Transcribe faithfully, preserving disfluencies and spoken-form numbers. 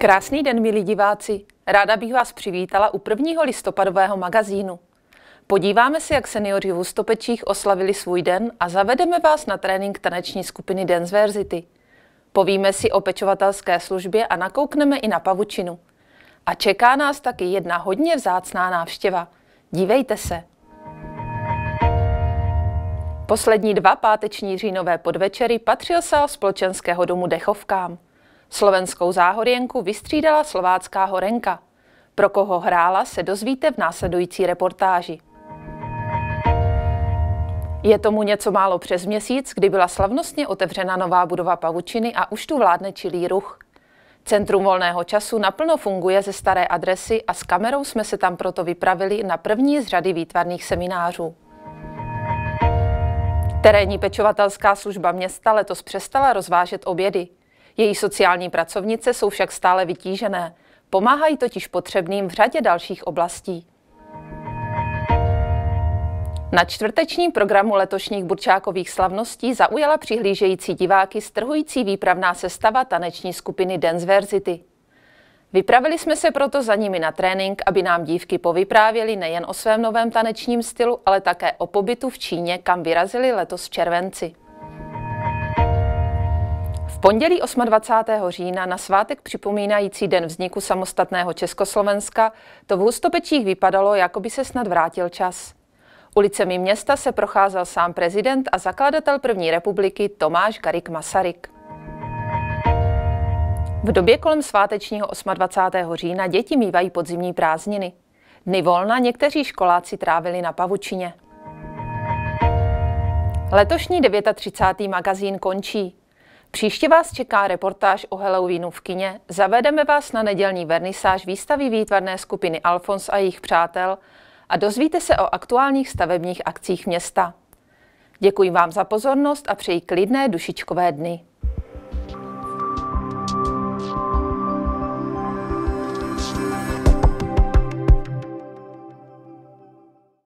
Krásný den, milí diváci. Ráda bych vás přivítala u prvního listopadového magazínu. Podíváme se, jak seniori v Hustopečích oslavili svůj den a zavedeme vás na trénink taneční skupiny Danceversity. Povíme si o pečovatelské službě a nakoukneme i na pavučinu. A čeká nás taky jedna hodně vzácná návštěva. Dívejte se. Poslední dva páteční říjnové podvečery patřil sál společenského domu Dechovkám. Slovenskou záhorjenku vystřídala slovácká horenka. Pro koho hrála, se dozvíte v následující reportáži. Je tomu něco málo přes měsíc, kdy byla slavnostně otevřena nová budova pavučiny a už tu vládne čilý ruch. Centrum volného času naplno funguje ze staré adresy a s kamerou jsme se tam proto vypravili na první z řady výtvarných seminářů. Terénní pečovatelská služba města letos přestala rozvážet obědy. Její sociální pracovnice jsou však stále vytížené. Pomáhají totiž potřebným v řadě dalších oblastí. Na čtvrtečním programu letošních Burčákových slavností zaujala přihlížející diváky strhující výpravná sestava taneční skupiny Danceversity. Vypravili jsme se proto za nimi na trénink, aby nám dívky povyprávěly nejen o svém novém tanečním stylu, ale také o pobytu v Číně, kam vyrazili letos v červenci. V pondělí dvacátého osmého října na svátek připomínající den vzniku samostatného Československa to v Hustopečích vypadalo, jako by se snad vrátil čas. Ulicemi města se procházel sám prezident a zakladatel první republiky Tomáš Garrigue Masaryk. V době kolem svátečního dvacátého osmého října děti mívají podzimní prázdniny. Dny volna někteří školáci trávili na pavučině. Letošní třicátý devátý magazín končí. Příště vás čeká reportáž o Halloweenu v kině, zavedeme vás na nedělní vernisáž výstavy výtvarné skupiny Alfons a jejich přátel a dozvíte se o aktuálních stavebních akcích města. Děkuji vám za pozornost a přeji klidné dušičkové dny.